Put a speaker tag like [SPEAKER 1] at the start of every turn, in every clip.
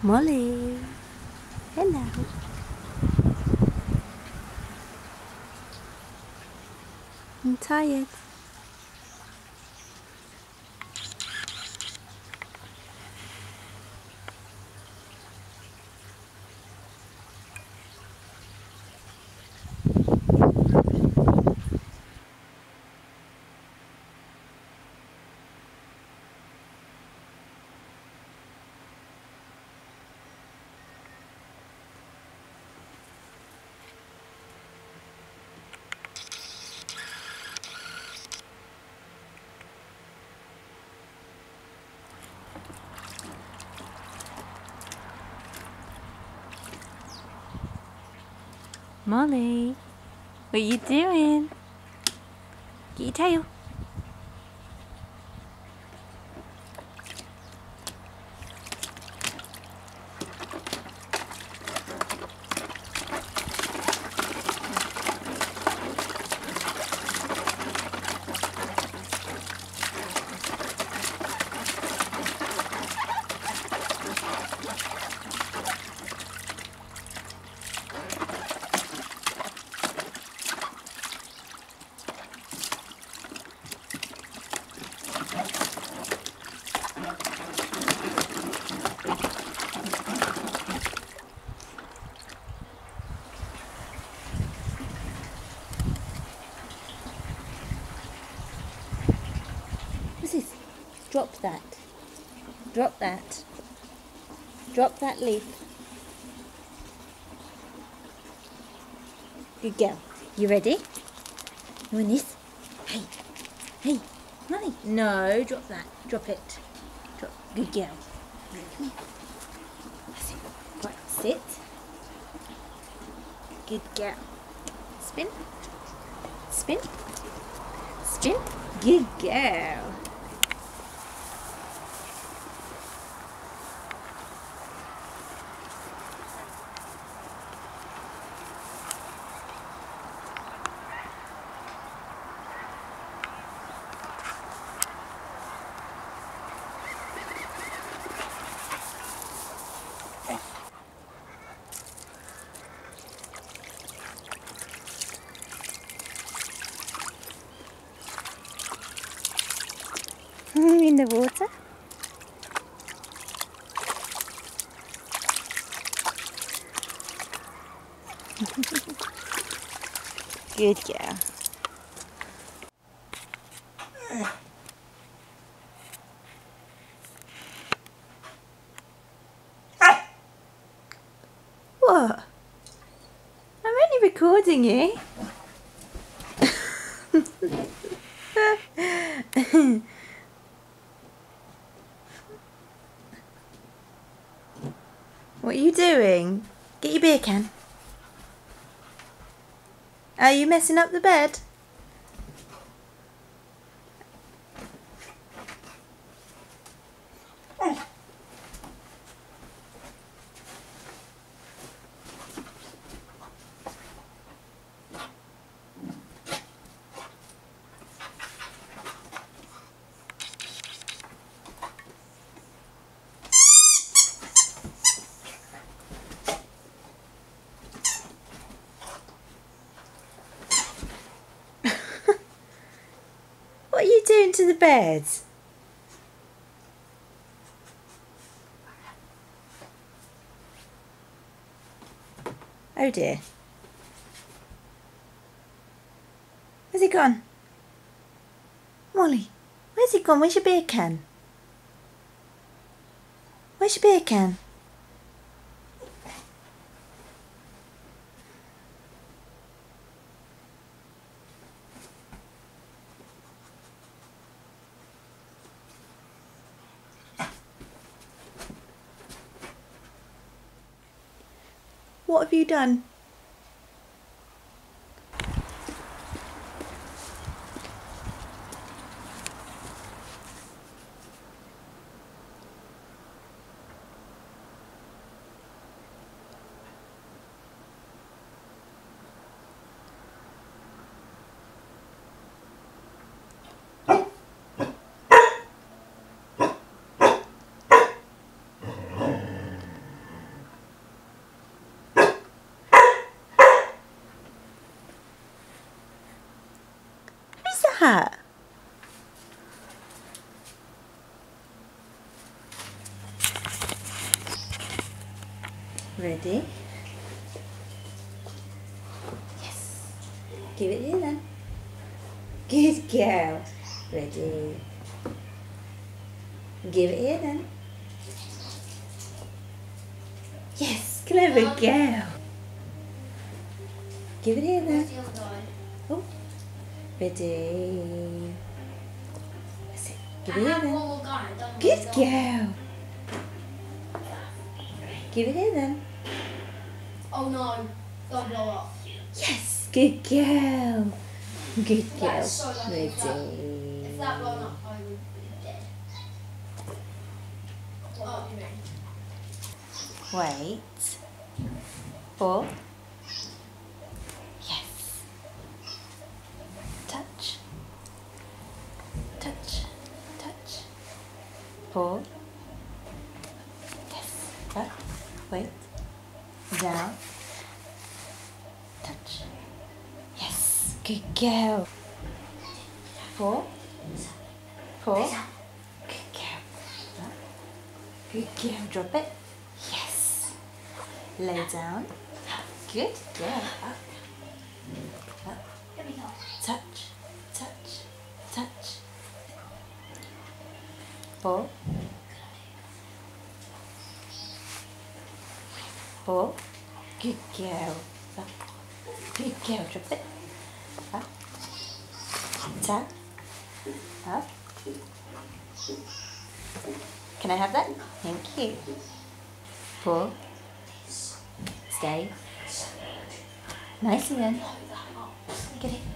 [SPEAKER 1] Molly, hello. I'm tired. Molly, what are you doing? Get your tail. What's this? Drop that. Drop that. Drop that leaf. Good girl. You ready? You want this? Hey. Hey. Molly. No, drop that. Drop it. Drop. Good girl. Come here. That's it. Right, sit. Good girl. Spin. Spin. Spin. Good girl. In the water. Good girl. What? I'm only recording you. What are you doing? Get your beer can. Are you messing up the bed? What are you doing to the bed? Oh dear. Where's he gone? Molly, where's he gone? Where's your beer can? Where's your beer can? What have you done? that? Ready? Yes. Give it here then. Good girl. Ready? Give it here then. Yes, clever girl. Give it here then. Oh, ready? That's it. Give it here then. Good girl. Give it here then.
[SPEAKER 2] Oh no, don't blow up.
[SPEAKER 1] Yes, good girl. Good girl.
[SPEAKER 2] That's so lucky.
[SPEAKER 1] Ready?
[SPEAKER 2] If that blown up, I would be dead. Oh, you mean?
[SPEAKER 1] Wait. 4. Yes. Touch. Touch. Touch. 4. Yes. Up. Wait. Down. Touch. Yes. Good girl. 4. 4. Good girl. Up. Good girl. Drop it. Yes. Lay down. Good girl. Up. Up. Touch. Touch. Touch. 4. 4. Good girl. Up. Good girl. Drop it. Up. Tap. Up. Can I have that? Thank you. 4. Stay. Nice again. Get it.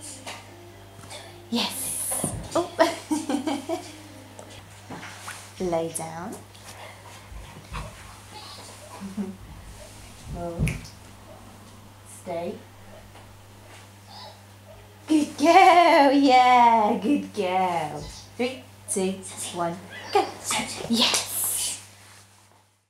[SPEAKER 1] Yes. Oh. Lay down. Oh. Stay. Good girl. Yeah, good girl. 3, 2, 1, go. Yes.